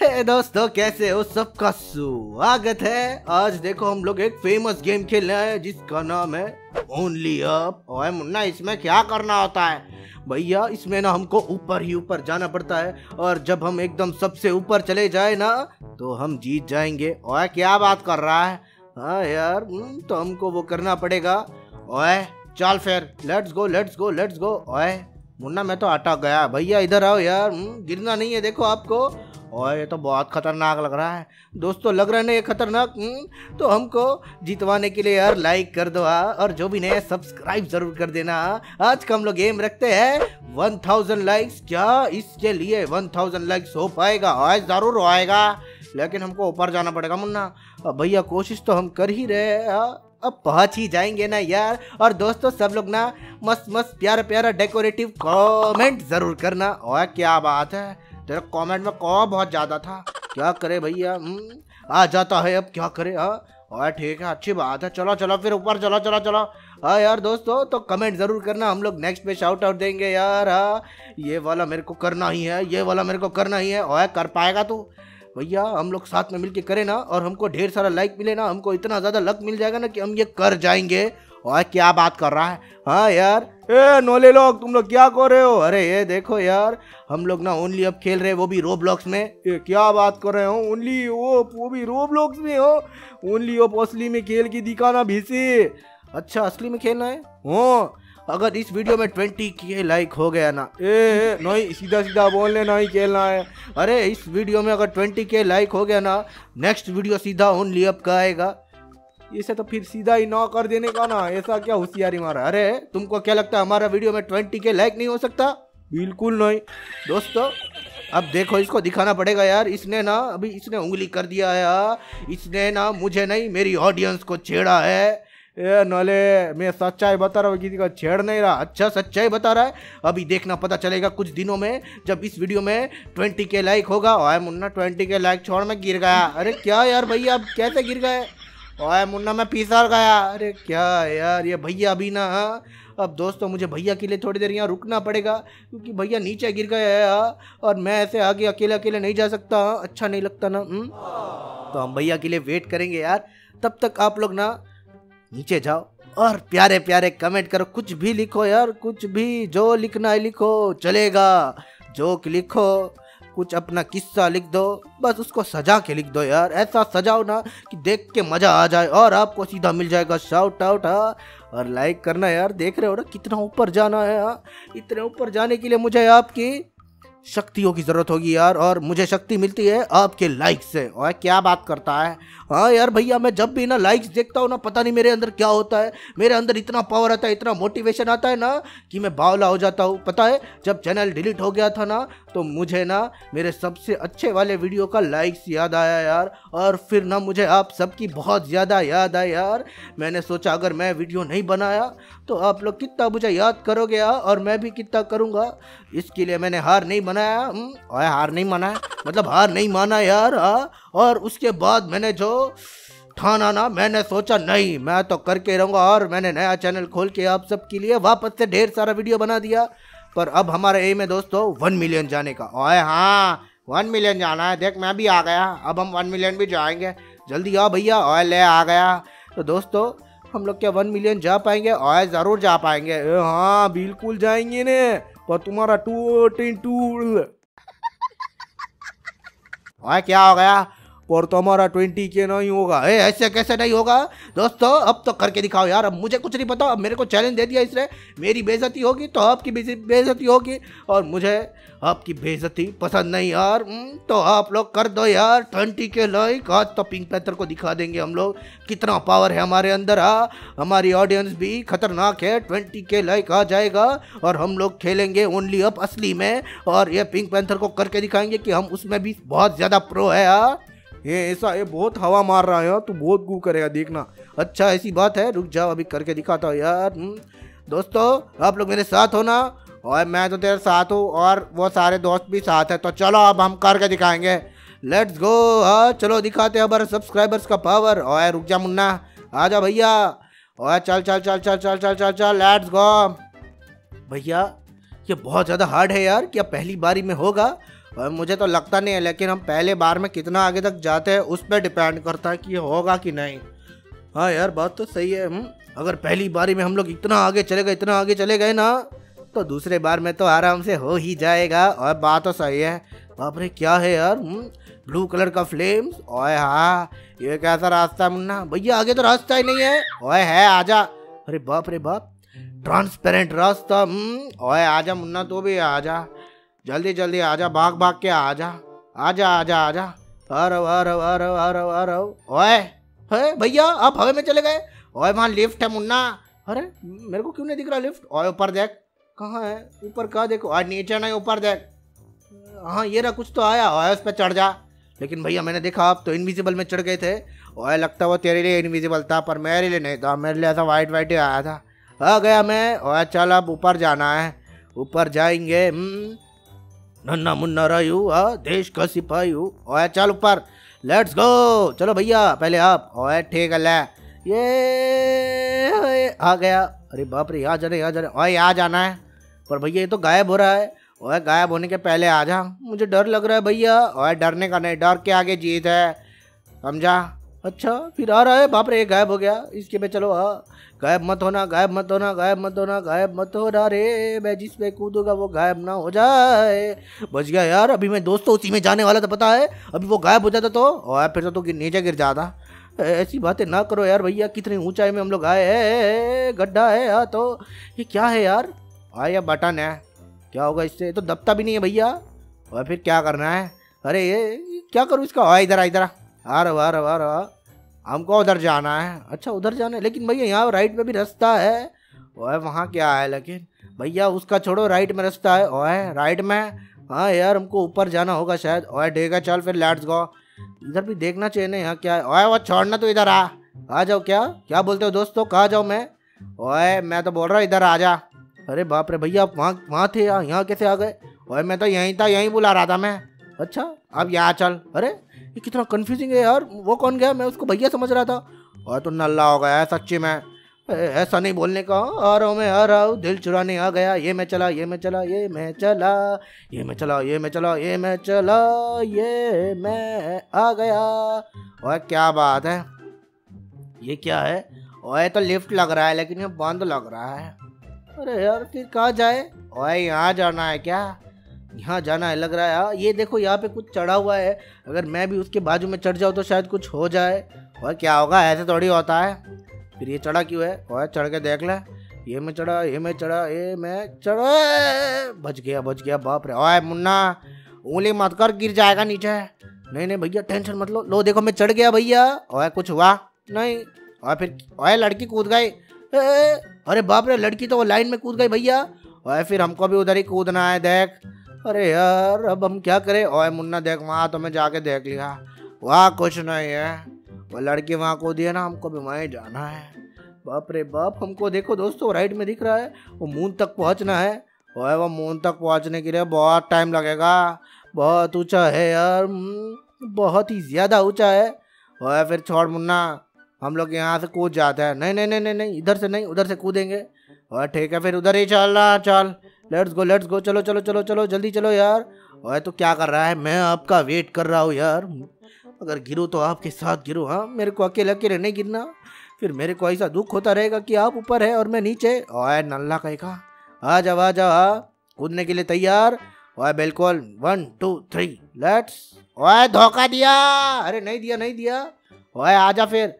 हे दोस्तों, कैसे हो? सबका स्वागत है। आज देखो हम लोग एक फेमस गेम खेल रहे हैं जिसका नाम है ओनली अप। ओए मुन्ना, इसमें क्या करना होता है? भैया इसमें ना हमको ऊपर ही ऊपर जाना पड़ता है और जब हम एकदम सबसे ऊपर चले जाए ना तो हम जीत जाएंगे। ओए क्या बात कर रहा है? हाँ यार, तो हमको वो करना पड़ेगा। ओए चल फिर, let's go let's go let's go. ओए मुन्ना, मैं तो अटक गया। भैया इधर आओ यार, गिरना नहीं है। देखो आपको। और ये तो बहुत खतरनाक लग रहा है दोस्तों। लग रहा है ना ये खतरनाक? तो हमको जितवाने के लिए यार लाइक कर दो और जो भी नया सब्सक्राइब जरूर कर देना। आज का हम लोग गेम रखते हैं 1000 लाइक्स। क्या इसके लिए 1000 लाइक्स हो पाएगा? आज जरूर होएगा, लेकिन हमको ऊपर जाना पड़ेगा मुन्ना। अब भैया कोशिश तो हम कर ही रहे हैं, अब पहुंच ही जाएंगे ना यार। और दोस्तों सब लोग ना मस्त मस्त प्यारा प्यारा डेकोरेटिव कमेंट जरूर करना। और क्या बात है, तेरा कमेंट में कौ बहुत ज्यादा था। क्या करे भैया, आ जाता है, अब क्या करे। और ठीक है, अच्छी बात है। चलो चलो फिर ऊपर चलो चलो चलो। हाँ यार दोस्तों, तो कमेंट जरूर करना, हम लोग नेक्स्ट पे शाउट आउट देंगे यार। हाँ ये वाला मेरे को करना ही है, ये वाला मेरे को करना ही है। और कर पाएगा तू? भैया हम लोग साथ में मिलके करें ना और हमको ढेर सारा लाइक मिले ना, हमको इतना ज्यादा लक मिल जाएगा ना कि हम ये कर जाएंगे। और क्या बात कर रहा है? हाँ यार, ए नोले लोग, तुम लोग क्या कर रहे हो? अरे ये देखो यार, हम लोग ना ओनली अब खेल रहे हैं, वो भी रोब्लॉक्स में। ये क्या बात कर रहे हो? ओनली वो भी रोब्लॉक्स में हो? ओनली अब असली में खेल के दिखाना भीसी। अच्छा असली में खेलना है? हो, अगर इस वीडियो में 20 के लाइक हो गया ना, नहीं सीधा सीधा बोलने नहीं खेलना है। अरे इस वीडियो में अगर 20 के लाइक हो गया ना, नेक्स्ट वीडियो सीधा ओनली अप का आएगा। इसे तो फिर सीधा ही ना कर देने का ना, ऐसा क्या होशियारी मारा? अरे तुमको क्या लगता है हमारा वीडियो में 20 के लाइक नहीं हो सकता? बिल्कुल नहीं दोस्तों। अब देखो, इसको दिखाना पड़ेगा यार। इसने ना अभी इसने उंगली कर दिया है। इसने ना मुझे नहीं, मेरी ऑडियंस को छेड़ा है। ए नले, मैं सच्चाई बता रहा हूँ, किसी का छेड़ नहीं रहा। अच्छा सच्चाई बता रहा है? अभी देखना, पता चलेगा कुछ दिनों में जब इस वीडियो में 20 के लाइक होगा। ओए मुन्ना, 20 के लाइक छोड़, मैं गिर गया। अरे क्या यार भैया, अब कैसे गिर गए? ओए मुन्ना, मैं फिसल गया। अरे क्या यार ये भैया अभी ना। अब दोस्तों मुझे भैया के लिए थोड़ी देर यहाँ रुकना पड़ेगा, क्योंकि भैया नीचे गिर गए हैं और मैं ऐसे आगे अकेले अकेले नहीं जा सकता। अच्छा नहीं लगता ना। तो हम भैया के लिए वेट करेंगे यार। तब तक आप लोग ना नीचे जाओ और प्यारे प्यारे कमेंट करो, कुछ भी लिखो यार, कुछ भी, जो लिखना है लिखो, चलेगा। जोक लिखो, कुछ अपना किस्सा लिख दो, बस उसको सजा के लिख दो यार। ऐसा सजाओ ना कि देख के मजा आ जाए और आपको सीधा मिल जाएगा शाउट आउट। और लाइक करना यार। देख रहे हो ना कितना ऊपर जाना है। इतने ऊपर जाने के लिए मुझे आपकी शक्तियों की जरूरत होगी यार, और मुझे शक्ति मिलती है आपके लाइक से। और क्या बात करता है? हाँ यार भैया, मैं जब भी ना लाइक्स देखता हूँ ना, पता नहीं मेरे अंदर क्या होता है। मेरे अंदर इतना पावर आता है, इतना मोटिवेशन आता है ना कि मैं बावला हो जाता हूँ। पता है, जब चैनल डिलीट हो गया था ना, तो मुझे ना मेरे सबसे अच्छे वाले वीडियो का लाइक्स याद आया यार। और फिर ना मुझे आप सबकी बहुत ज़्यादा याद आई यार। मैंने सोचा अगर मैं वीडियो नहीं बनाया तो आप लोग कितना मुझे याद करोगे और मैं भी कितना करूँगा। इसके लिए मैंने हार नहीं बनाया। और हार नहीं माना, मतलब हार नहीं माना यार। और उसके बाद मैंने जो ठाना ना, मैंने सोचा नहीं, मैं तो करके रहूँगा। और मैंने नया चैनल खोल के आप सबके लिए वापस से ढेर सारा वीडियो बना दिया। पर अब हमारा एम है दोस्तों 1 मिलियन जाने का। ओए हाँ, 1 मिलियन जाना है। देख मैं भी आ गया, अब हम 1 मिलियन भी जाएंगे। जल्दी आओ भैया। ओए ले आ गया। तो दोस्तों हम लोग क्या 1 मिलियन जा पाएंगे? ओए ज़रूर जा पाएंगे। हाँ बिल्कुल जाएंगे ने। पर तुम्हारा टू ओए क्या हो गया? पर तुम्हारा 20 के नहीं होगा। ऐसे कैसे नहीं होगा दोस्तों? अब तो करके दिखाओ यार। अब मुझे कुछ नहीं पता, अब मेरे को चैलेंज दे दिया इसने। मेरी बेइज्जती होगी तो आपकी बेइज्जती होगी, और मुझे आपकी बेइज्जती पसंद नहीं यार। तो आप लोग कर दो यार 20 के लाइक। आज तो पिंक पैंथर को दिखा देंगे हम लोग कितना पावर है हमारे अंदर। हमारी ऑडियंस भी खतरनाक है। 20 के लाइक आ जाएगा और हम लोग खेलेंगे ओनली अप असली में, और ये पिंक पैंथर को करके दिखाएंगे कि हम उसमें भी बहुत ज़्यादा प्रो है ये ऐसा, ये बहुत हवा मार रहा है तू बहुत गू करेगा देखना। अच्छा ऐसी बात है, रुक जाओ अभी करके दिखाता हूँ यार। दोस्तों आप लोग मेरे साथ हो ना? और मैं तो तेरे साथ हूँ, और वो सारे दोस्त भी साथ है। तो चलो अब हम करके दिखाएंगे। Let's go. हाँ चलो दिखाते हैं हमारे सब्सक्राइबर्स का पावर। और रुक जा मुन्ना, आ जा भैया। और चल चल चल चल चल चल चल चल, लेट्स गो। भैया ये बहुत ज़्यादा हार्ड है यार, क्या पहली बारी में होगा? और मुझे तो लगता नहीं है, लेकिन हम पहले बार में कितना आगे तक जाते हैं उस पर डिपेंड करता है कि ये होगा कि नहीं। हाँ यार बात तो सही है। अगर पहली बारी में हम लोग इतना आगे चले गए ना, तो दूसरे बार में तो आराम से हो ही जाएगा। और बात तो सही है। बाप रे क्या है यार, ब्लू कलर का फ्लेम्स। ओए हाँ, ये कैसा रास्ता है मुन्ना? भैया आगे तो रास्ता ही नहीं है। ओए है, आजा। अरे बाप रे बाप, ट्रांसपेरेंट रास्ता। ओए आजा मुन्ना, तू भी आजा, जल्दी जल्दी आजा, भाग भाग के आजा, आजा आजा आजा। ओए है भैया, आप हवा में चले गए। ओए वहाँ लिफ्ट है मुन्ना। अरे मेरे को क्यों नहीं दिख रहा लिफ्ट? ओए ऊपर देख, कहाँ है? ऊपर कहाँ देखो? और नीचे नहीं, ऊपर देख। हाँ ये रहा, कुछ तो आया। ओए उस पर चढ़ जा। लेकिन भैया मैंने देखा आप तो इनविजिबल में चढ़ गए थे। ओए लगता वो तेरे लिए इनविजिबल था, पर मेरे लिए नहीं था। मेरे लिए ऐसा वाइट वाइट ही आया था। आ गया मैं। ओए चल अब ऊपर जाना है, ऊपर जाएंगे। नन्ना मुन्ना रायू, देश का सिपाही। ओए चल ऊपर, लेट्स गो। चलो भैया पहले आप। ओए ठीक है, ले ये आ गया। अरे बाप रे, यहाँ जाना यहाँ जाना। ओए यहाँ जाना है, पर भैया ये तो गायब हो रहा है। ओए गायब होने के पहले आ जा, मुझे डर लग रहा है भैया। ओए डरने का नहीं, डर के आगे जीत है, समझा? अच्छा फिर आ रहा है। बाप रे ये गायब हो गया, इसके पे चलो। हाँ गायब मत होना, गायब मत होना, गायब मत होना, गायब मत होना रे। मैं जिस पे कूदूंगा वो गायब ना हो जाए। बच गया यार। अभी मैं दोस्तों उसी में जाने वाला था, पता है? अभी वो गायब हो जाता तो और फिर तो नीचे गिर जाता। ऐसी बातें ना करो यार भैया, कितनी ऊंचाई में हम लोग आए हैं। गड्ढा है यहाँ तो। ये क्या है यार? या बटन है, क्या होगा इससे? तो दबता भी नहीं है भैया। और फिर क्या करना है? अरे ये क्या करूँ इसका? इधर आ, इधर आ रहा, आ रहा, आ रहा। हमको उधर जाना है। अच्छा उधर जाना है, लेकिन भैया यहाँ राइट में भी रास्ता है। ओए वहाँ क्या है? लेकिन भैया उसका छोड़ो, राइट में रास्ता है। ओए राइट में? हाँ यार हमको ऊपर जाना होगा शायद। ओए ठीक है चल फिर, लेट्स गो। इधर भी देखना चाहिए ना, यहाँ क्या है? ओए वो छोड़ना, तो इधर आ जाओ। क्या क्या बोलते हो दोस्तों, कहाँ जाऊँ मैं? ओए मैं तो बोल रहा हूँ इधर आ जा। अरे बाप रे भैया, आप वहाँ थे, यहाँ कैसे आ गए? ओए मैं तो यहीं था, यहीं बुला रहा था मैं। अच्छा अब यहाँ चल। अरे ये कितना कंफ्यूजिंग है यार। वो कौन गया? मैं उसको भैया समझ रहा था। और तो नल्ला हो गया है सच्ची में। ऐसा नहीं बोलने का। आ रहा हूँ मैं, आ रहा हूँ, दिल चुराने आ गया। ये मैं चला, ये मैं चला, ये मैं चला, ये मैं चला, ये मैं चला, ये मैं चला, ये मैं आ गया। और क्या बात है, ये क्या है? ओए तो लिफ्ट लग रहा है, लेकिन ये बंद लग रहा है। अरे यार फिर कहाँ जाए? ओए यहाँ जाना है क्या? यहाँ जाना है लग रहा है। हाँ ये देखो, यहाँ पे कुछ चढ़ा हुआ है। अगर मैं भी उसके बाजू में चढ़ जाऊँ तो शायद कुछ हो जाए। और क्या होगा? ऐसे थोड़ी होता है। फिर ये चढ़ा क्यों है? और चढ़ के देख ले। ये मैं चढ़ा, ये मैं चढ़ा, ये मैं चढ़ा। बच गया, बच गया। बाप रे। ओए मुन्ना उंगली मत कर, गिर जाएगा नीचे। नहीं नहीं भैया टेंशन मत लो। लो देखो मैं चढ़ गया भैया। ओए कुछ हुआ नहीं? और फिर ओए लड़की कूद गई। अरे बाप रे, लड़की तो वो लाइन में कूद गई भैया। ओए फिर हमको भी उधर ही कूदना है, देख। अरे यार अब हम क्या करें? ओए मुन्ना देख, वहाँ तो मैं जाके देख लिया, वहाँ कुछ नहीं है। वो लड़की वहाँ कूदी है ना, हमको भी वहीं जाना है। बाप रे बाप, हमको देखो दोस्तों राइट में दिख रहा है, वो मून तक पहुँचना है। ओए वो मून तक पहुँचने के लिए बहुत टाइम लगेगा। बहुत ऊंचा है यार, बहुत ही ज़्यादा ऊंचा है। ओए फिर छोड़ मुन्ना, हम लोग यहाँ से कूद जाते हैं। नहीं नहीं नहीं नहीं नहीं, इधर से नहीं, उधर से कूदेंगे। और ठीक है फिर उधर ही चलना। चल लेट्स गो, लेट्स गो। चलो चलो चलो चलो, जल्दी चलो यार। और तो क्या कर रहा है? मैं आपका वेट कर रहा हूँ यार। अगर गिरूँ तो आपके साथ गिरूँ। हाँ मेरे को अकेले अकेले नहीं गिरना, फिर मेरे को ऐसा दुख होता रहेगा कि आप ऊपर है और मैं नीचे। ओए नल्ला कहीं का, आ जाओ आ जाओ। कूदने के लिए तैयार? ओए बिल्कुल, 1 2 3 लेट्स। ओए धोखा दिया। अरे नहीं दिया, नहीं दिया। ओए आजा फिर।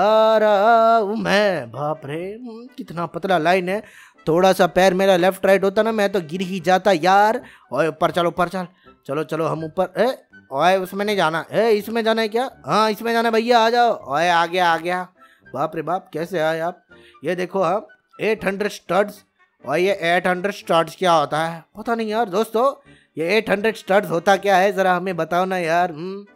अरे मैं, बाप रे कितना पतला लाइन है। थोड़ा सा पैर मेरा लेफ्ट राइट होता ना, मैं तो गिर ही जाता यार। ओए ऊपर चलो, ऊपर चल। चलो चलो हम ऊपर। ओए उसमें नहीं जाना। इसमें जाना है क्या? हाँ इसमें जाना है भैया, आ जाओ। ओए आ गया आ गया। बाप रे बाप, कैसे आए आप? ये देखो हम 800 स्टड्स। और ये 800 स्टड्स क्या होता है? पता नहीं यार दोस्तों, ये 800 स्टड्स होता क्या है, जरा हमें बताओ ना यार।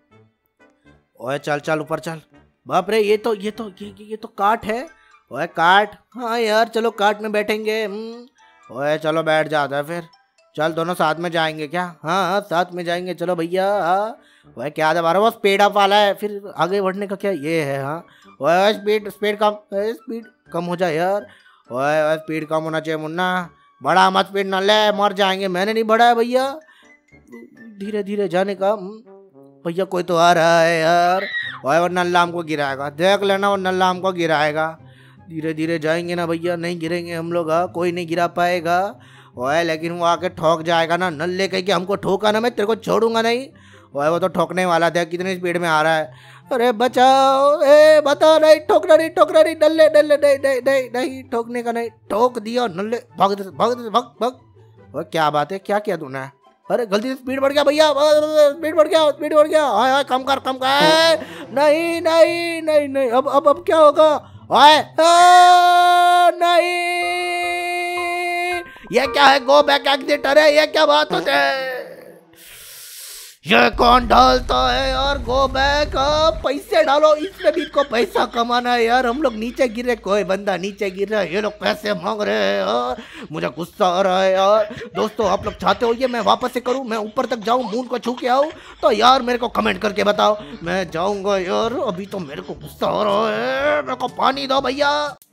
ओए चल चल ऊपर चल। बाप रे, ये तो काट है। ओए काट? हाँ यार चलो काट में बैठेंगे। ओए चलो बैठ जाता है फिर। चल दोनों साथ में जाएंगे क्या? हाँ हाँ साथ में जाएंगे, चलो भैया। हाँ ओए क्या दबा रहा है? वो स्पीड अप वाला है, फिर आगे बढ़ने का क्या ये है? हाँ ओए स्पीड स्पीड कम हो जाए यार। ओए स्पीड कम होना चाहिए मुन्ना, बड़ा मत स्पीड न ले, मर जाएंगे। मैंने नहीं बढ़ाया भैया, धीरे धीरे जाने का। भैया कोई तो आ रहा है यार। ओए वो नल्ला हमको गिराएगा, देख लेना वो नल्ला हमको गिराएगा। धीरे धीरे जाएंगे ना भैया, नहीं गिरेंगे हम लोग। कोई नहीं गिरा पाएगा। ओए लेकिन वो आके ठोक जाएगा ना, नल्ले कह के हमको ठोका ना, मैं तेरे को छोड़ूंगा नहीं। ओए वो तो ठोकने वाला था, कितनी स्पीड में आ रहा है। अरे बचाओ, ए बता, नहीं ठोकना नहीं, ठोकना नहीं, नल्ले नल्ले, नहीं नहीं नहीं नहीं ठोकने का नहीं। ठोक दिया नल्ले, भाग भाग भाग भाग। ओए क्या बात है, क्या किया तूने? अरे गलती से स्पीड बढ़ गया भैया, स्पीड बढ़ गया, स्पीड बढ़ गया। हाय हाय, कम कर कम कर। नहीं नहीं नहीं नहीं, अब क्या होगा? हाय नहीं, ये क्या है? Go back exit. अरे ये क्या बात होती है? ये कौन डालता है यार गो बैक? पैसे डालो, इसमें भी इनको पैसा कमाना है यार। हम लोग नीचे गिरे, कोई बंदा नीचे गिर रहा है, ये लोग पैसे मांग रहे हैं यार। मुझे गुस्सा आ रहा है यार। दोस्तों आप लोग चाहते हो ये मैं वापस से करूं, मैं ऊपर तक जाऊं, मून को छू के आऊं? तो यार मेरे को कमेंट करके बताओ, मैं जाऊंगा यार। अभी तो मेरे को गुस्सा आ रहा है, मेरे को पानी दो भैया।